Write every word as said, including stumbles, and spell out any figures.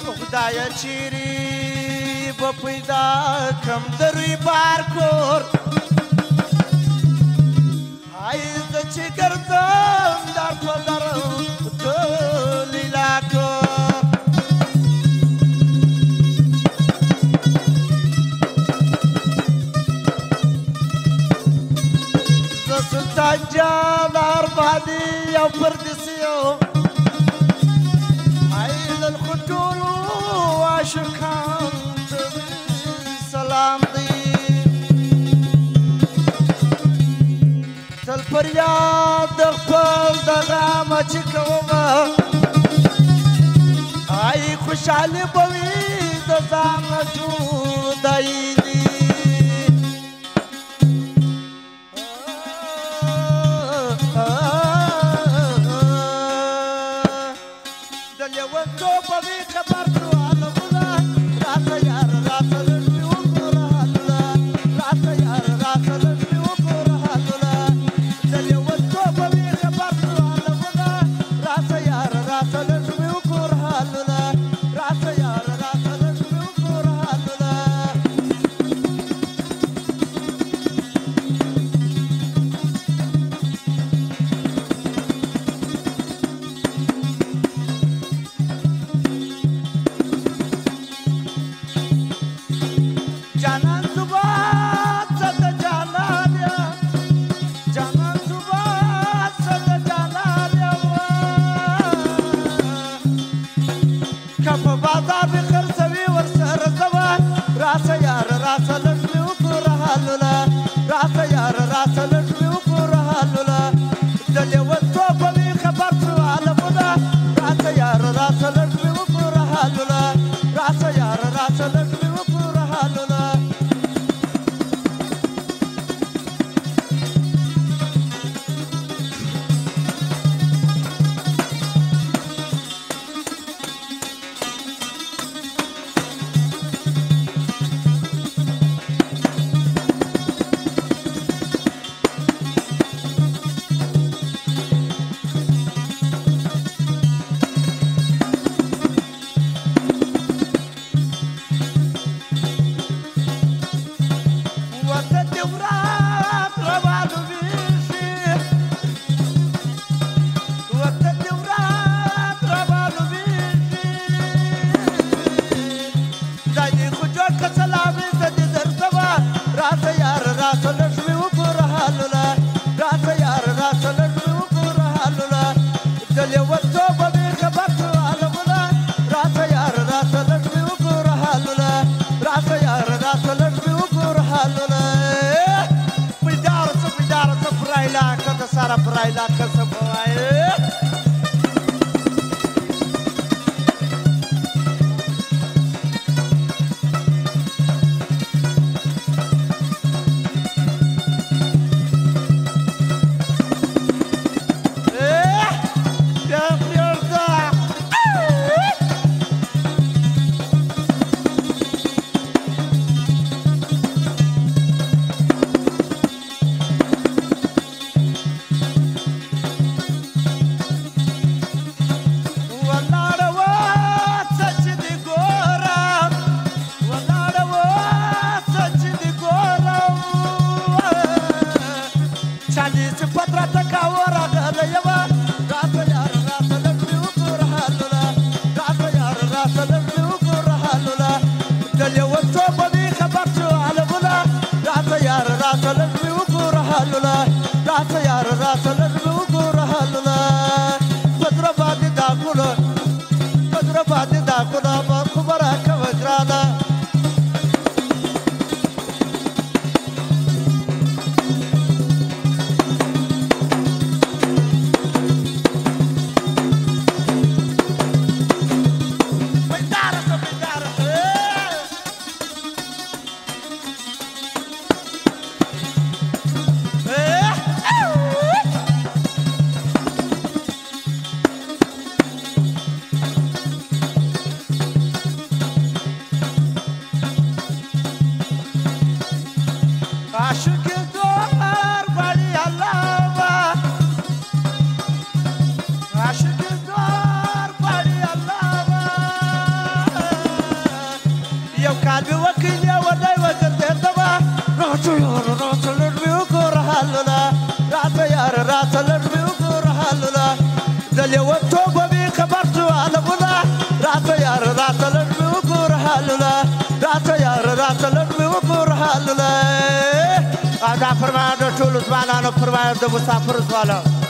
خدایا چیرې به پیدا کړم د روی بار کور ای زه چې ګرځم در په در د لیلا کور زه سلطان جان اربادي او پردیسي یم عاشقان ته سلام دی تل پر یاد د خپل د غم چې کومه ای خوشحالي به وي د ځان نه جدایي دي د لیونتوب به وي خبر Sara Braila Kasaboy. Hey! قلبي وكيل يا وداي وقت الدبا راتو يار راتو لربي وكورهالنا راتو يار راتو لربي وكورهالنا دلي وقتو ببي خبرتو على بنا راتو يار راتو لربي وكورهالنا راتو يار راتو لربي وكورهالنا هذا فرمان رسول الله أنا فرمان دبوسا فرزوالا